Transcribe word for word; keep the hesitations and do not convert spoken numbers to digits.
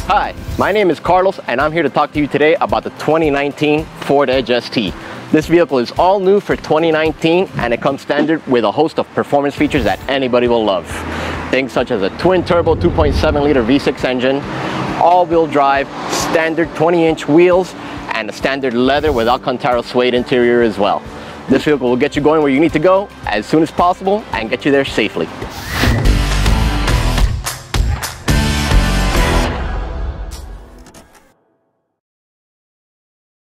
Hi, my name is Carlos and I'm here to talk to you today about the twenty nineteen Ford Edge S T. This vehicle is all new for twenty nineteen and it comes standard with a host of performance features that anybody will love. Things such as a twin turbo two point seven liter V six engine, all-wheel drive, standard twenty inch wheels, and a standard leather with Alcantara suede interior as well. This vehicle will get you going where you need to go as soon as possible and get you there safely.